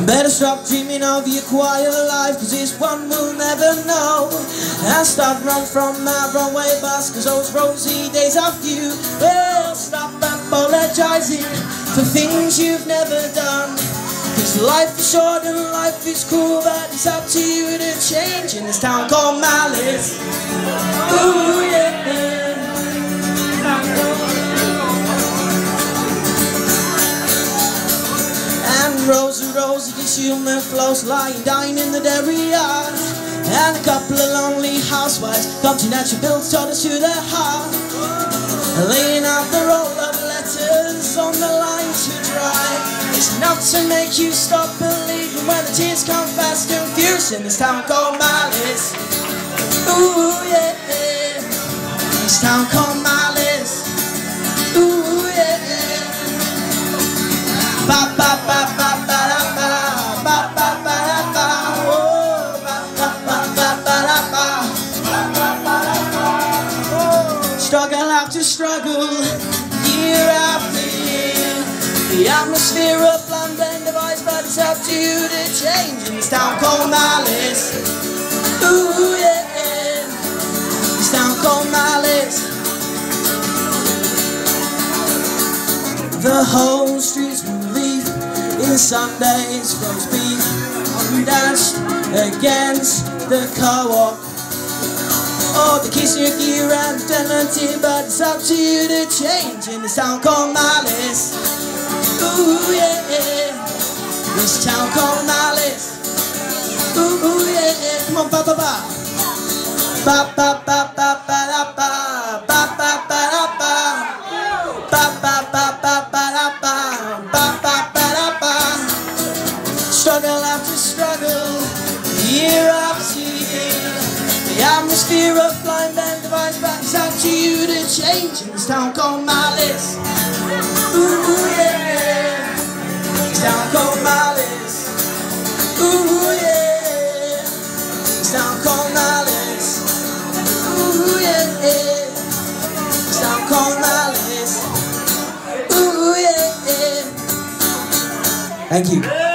Better stop dreaming of your quiet life, cause this one will never know. And start run from that runway bus, cause those rosy days are few. Well, stop apologizing for things you've never done, cause life is short and life is cool, but it's up to you to change in this town called Malice. Ooh yeah. Rosie, Rosie, this human flows lying, dying in the dairy yard. And a couple of lonely housewives come to natural bills, taught us to the heart, laying out the roll of letters on the line to dry. It's enough to make you stop believing when the tears come fast and furious in this town called Malice. Ooh yeah, this town called Malice. Ooh yeah. Ba ba ba ba. Struggle after struggle, year after year. The atmosphere of London divides, but it's up to you to change in this town called Malice. Ooh yeah, this town called Malice. The whole streets will leave in Sunday's roast beef, undashed against the co-op. Oh, the kiss your gear and identity, but it's up to you to change in this town called Malice. Ooh yeah, this town called Malice. Ooh yeah, come on, ba ba ba, ba ba ba ba ba ba ba ba ba ba ba, ba ba ba ba ba ba ba ba ba. Struggle after struggle, year after year. The atmosphere of blind and divides, but it's up to you to change in this town called Malice. Ooh yeah, this town called Malice. Ooh yeah, this town called Malice. Ooh yeah, this town called Malice. Ooh yeah. Thank you.